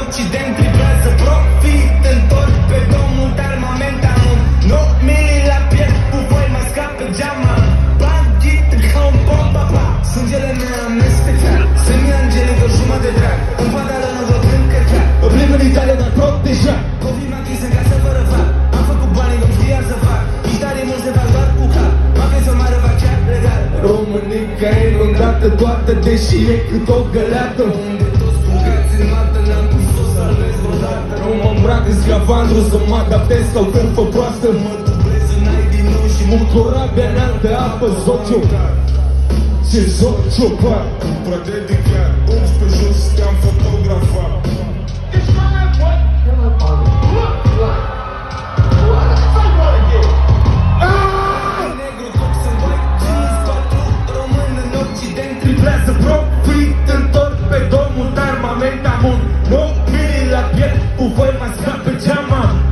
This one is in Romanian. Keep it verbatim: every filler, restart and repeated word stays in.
Occident livrează profit, întorc pe domnul de armamentamul. nouă mili la piept, cu voi mă scap pe geama. Bandit, hăm, bomba, pa. Sângele meu amestecat, semi-angelic, o jumătate de drag. În padală nu vă prind căcat. O plim în Italia, dar protejat. Copii m-a chis în casă fără fac. Am făcut banii, nu știa să fac. Italie mult se fac doar cu cap. M-a crezi o mare fac chiar legal. Românica e inundată toată, deși e cât o găleată. Unde toți bugați în noapte, n-am cum să o salvez vreodată. Nu mă îmbrac în scavandru să mă adaptez sau cârpă proastă. Mă dublez în ai din nou și mă corabia în altă apă. Zocio, ce zocio, pa. Prea dedicat, uși pe jos, te-am fotografat. Livrează profit, întorc pe domnul de armamentamul. nouă mili la piept, cu voi mă scap pe geama.